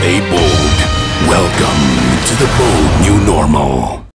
Stay bold. Welcome to the bold new normal.